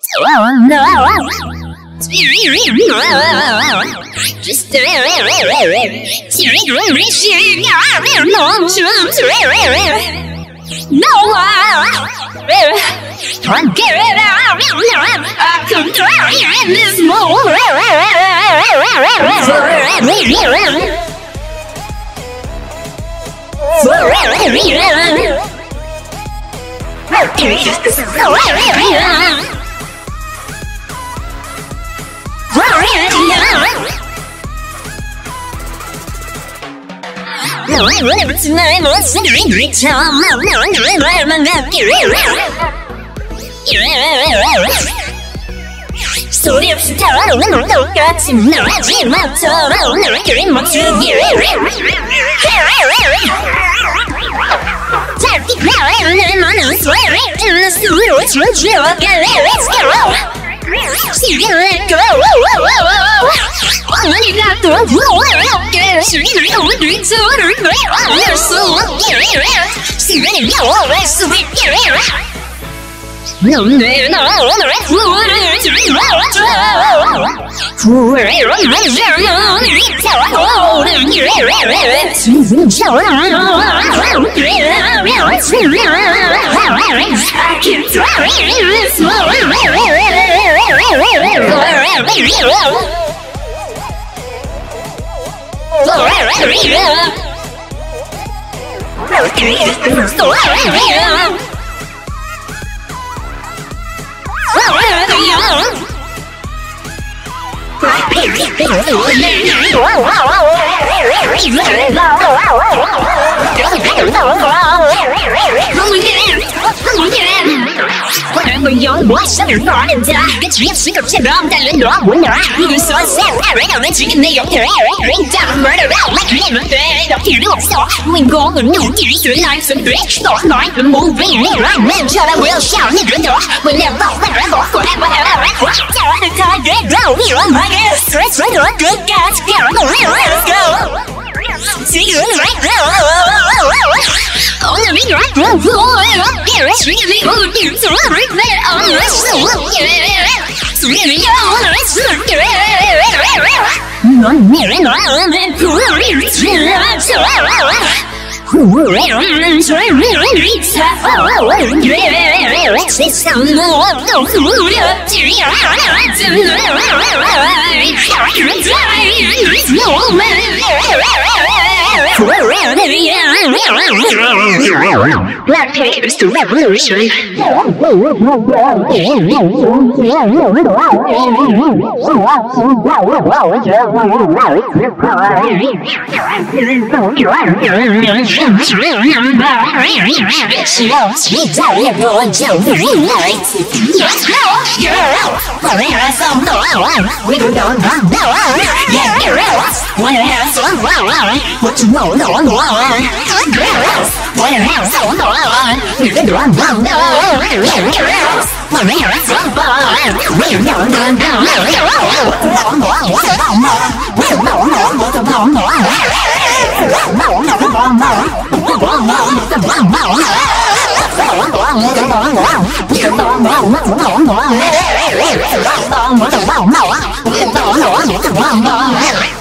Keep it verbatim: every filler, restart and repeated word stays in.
Can't get it out. I couldn't drown in this moment. No, I live tonight, I'm singing great time. I'm not going to live my life. 소리 없이 타오르는 똑같이 말하지만 더러운 그림 멈추기 짧게 나와는 너는 swearing in the studio it's real okay let's go 시간을 let go 어머니가 또 부러워요 시간을 오늘 저를 왜 알수 시간이 왜 수비 넌 내 나를 후회를 들이마줘 후회를 하자면 이태워오는 일을 진짜로 I keep trying this moment Whatever your voice and your thought and die Get your single tip on the window when you're out You're so sad, I ring on the chicken they don't care Ring down, murder out like you never did Don't hear no stop, when go and no tears Three nights and three, start night and moving Right man, shut I will shout in the door When they're lost, like I'm off forever Tell the time, get down, we run like a stretch right on good guys Here I go, let's go See you right now On the big right now, here it's really good news right there on the It's really on the rest of the Non near and around and poor it's really Blackpink is the revolution. What you know, no, no, girls, what a house, so no, you can run down, no, girls, what a house, so no, we don't know, no, no, no, no, no,